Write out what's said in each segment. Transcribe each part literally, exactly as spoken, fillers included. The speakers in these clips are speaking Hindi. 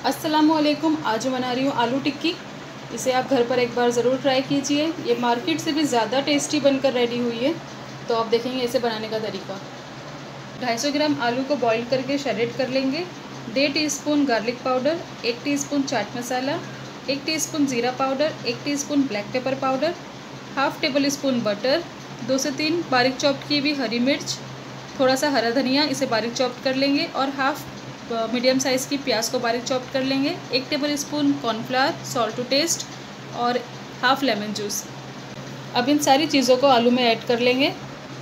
अस्सलामुअलैकुम। आज मैं बना रही हूँ आलू टिक्की। इसे आप घर पर एक बार ज़रूर ट्राई कीजिए। ये मार्केट से भी ज़्यादा टेस्टी बनकर रेडी हुई है। तो आप देखेंगे इसे बनाने का तरीका। दो सौ पचास ग्राम आलू को बॉईल करके शरेड कर लेंगे। डेढ़ टीस्पून गार्लिक पाउडर, एक टीस्पून चाट मसाला, एक टीस्पून ज़ीरा पाउडर, एक teaspoon black pepper powder, half tablespoon butter, दो से तीन बारीक चॉप्ड की हुई हरी मिर्च, थोड़ा सा हरा धनिया, इसे बारीक चॉप्ड कर लेंगे और हाफ़ मीडियम साइज़ की प्याज को बारीक चॉप्ड कर लेंगे। एक tablespoon cornflour, salt to taste और हाफ़ लेमन जूस। अब इन सारी चीज़ों को आलू में ऐड कर लेंगे।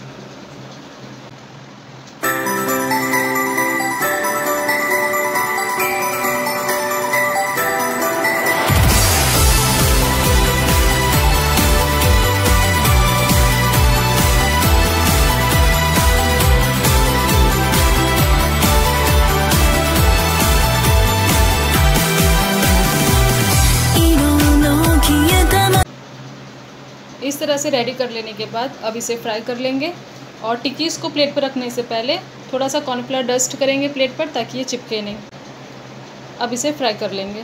इस तरह से रेडी कर लेने के बाद अब इसे फ्राई कर लेंगे। और टिक्कीज़ को प्लेट पर रखने से पहले थोड़ा सा कॉर्नफ्लावर डस्ट करेंगे प्लेट पर, ताकि ये चिपके नहीं। अब इसे फ्राई कर लेंगे।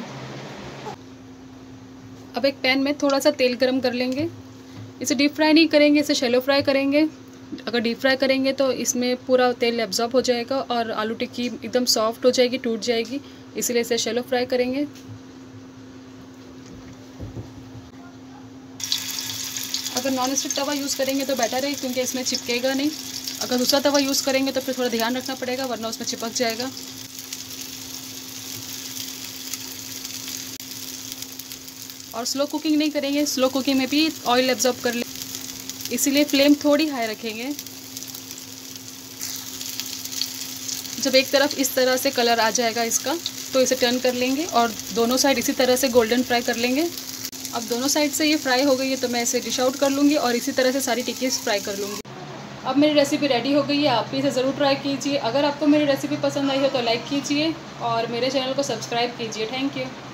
अब एक पैन में थोड़ा सा तेल गरम कर लेंगे। इसे डीप फ्राई नहीं करेंगे, इसे शैलो फ्राई करेंगे। अगर डीप फ्राई करेंगे तो इसमें पूरा तेल एब्जॉर्ब हो जाएगा और आलू टिक्की एकदम सॉफ्ट हो जाएगी, टूट जाएगी। इसलिए इसे शैलो फ्राई करेंगे। अगर नॉन स्टिक तवा यूज़ करेंगे तो बेटर है, क्योंकि इसमें चिपकेगा नहीं। अगर दूसरा तवा यूज़ करेंगे तो फिर थोड़ा ध्यान रखना पड़ेगा, वरना उसमें चिपक जाएगा। और स्लो कुकिंग नहीं करेंगे, स्लो कुकिंग में भी ऑयल एब्जॉर्ब कर ले, इसीलिए फ्लेम थोड़ी हाई रखेंगे। जब एक तरफ इस तरह से कलर आ जाएगा इसका, तो इसे टर्न कर लेंगे और दोनों साइड इसी तरह से गोल्डन फ्राई कर लेंगे। अब दोनों साइड से ये फ्राई हो गई है तो मैं इसे डिश आउट कर लूँगी और इसी तरह से सारी टिक्कीज़ फ्राई कर लूँगी। अब मेरी रेसिपी रेडी हो गई है, आप भी इसे ज़रूर ट्राई कीजिए। अगर आपको मेरी रेसिपी पसंद आई हो तो लाइक कीजिए और मेरे चैनल को सब्सक्राइब कीजिए। Thank you.